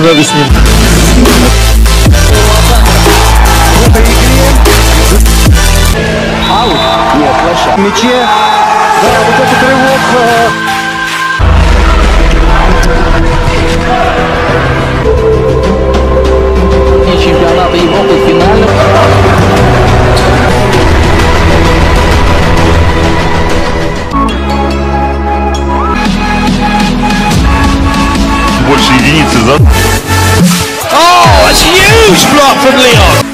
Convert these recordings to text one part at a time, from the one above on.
связаны с ним. Аут? Нет, площадь. Мяче. Да, вот этот рывок. Чемпионата Европы в финале. Больше единицы за... Oh, it's a huge block from Leon.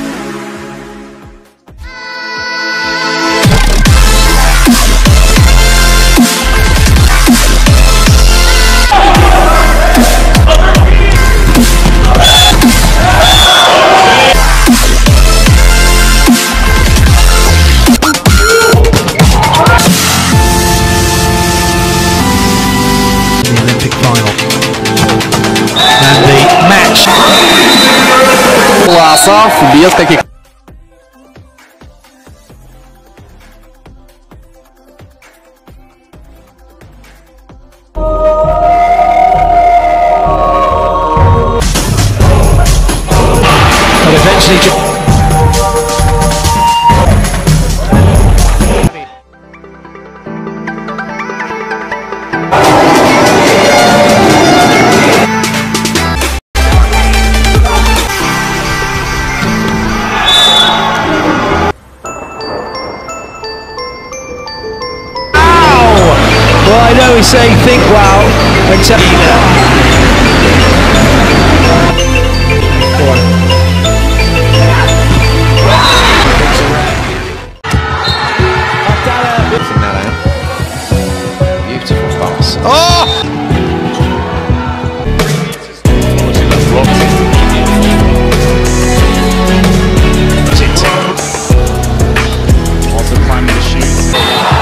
Olympic final and the match. Классов, без каких... But eventually Well, I know he's saying think wow and tell you now. Beautiful pass. Oh! Also climbing the chute.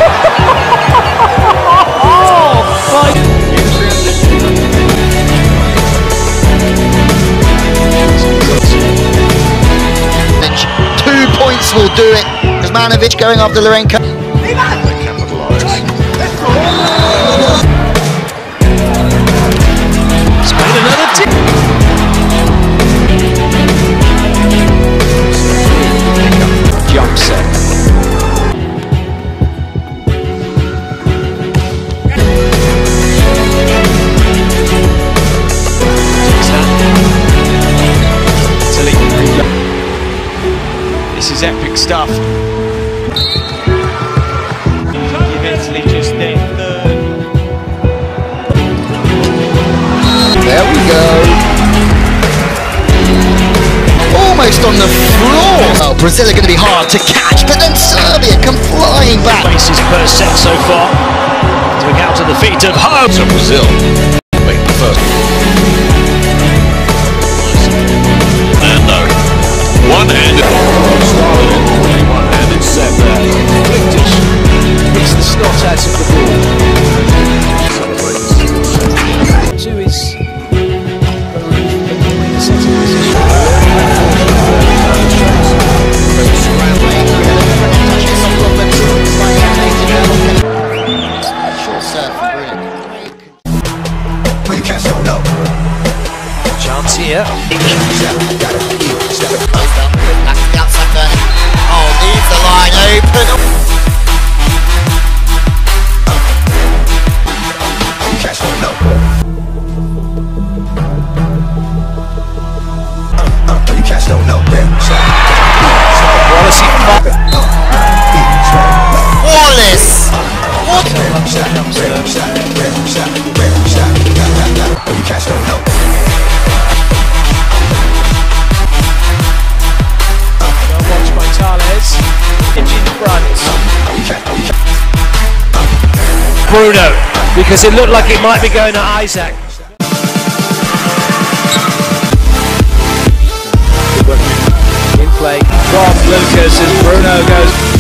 Will do it. Kuzmanovic going after Lourenco. Spain another tip. Jump set. This is epic stuff. Eventually just their third. There we go. Almost on the floor. Oh, Brazil are going to be hard to catch, but then Serbia come flying back. Places per set so far. Took out to the feet of home. So Brazil make the first. Fernando. One-handed. One-handed set there. Hits the snot out of the ball. Two is the setting position. Short serve for Brilliant. Chance here. Oh, leaves the line open. Wallace! Watched by Tales. Inch in front. Bruno, because it looked like it might be going to Isaac. In play from Lucas as Bruno goes.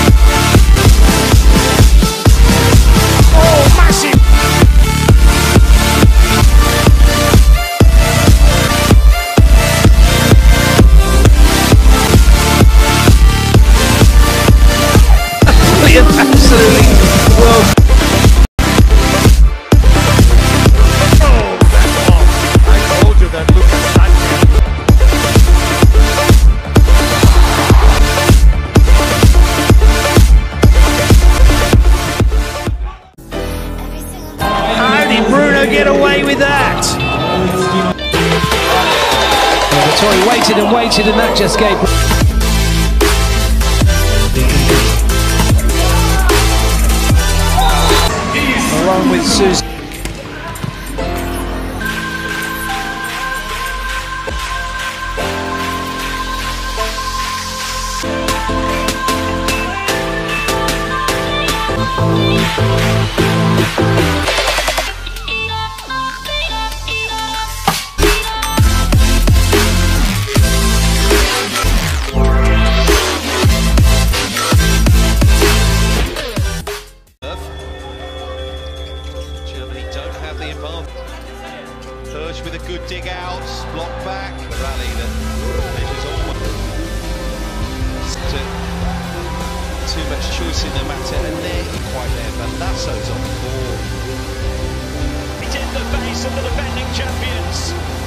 Oh, massive! Absolutely world. I told you that Lucas waited and that just gave... Along with Susan. Germany don't have the advantage. Hirsch with a good dig out, block back. The rally that measures almost too much choice in the matter, and there quite there. Bandasso's on board. It's in the face of the defending champions.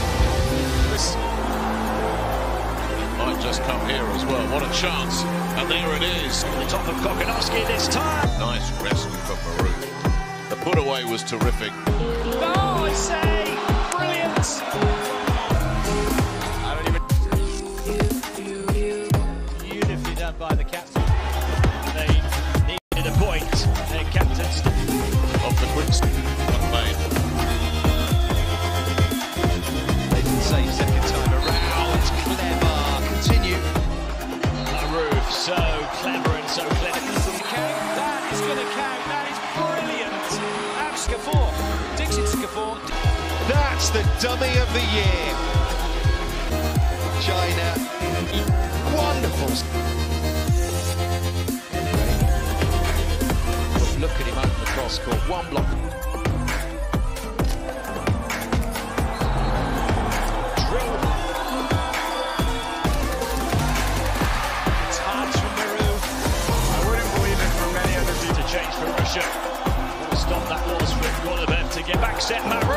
Might just come here as well. What a chance. And there it is. The top of Kokonowski this time. Nice rescue from Maru. The put away was terrific. Oh, I say, brilliant. Beautifully done by the captain. They needed a point. Their captain's Off the quick made. They didn't save second time around. Clever. Continue. Maru, so clever and so clinical. That is going to count. That is brilliant. Abskafor, Dixit Skafor. That's the dummy of the year. China. Wonderful. Look at him open the cross court. One block. Drill. It's hard from Maru. I wouldn't believe it from many others to change for Russia. Want to stop that ball strip. One of them to get back set. Maru.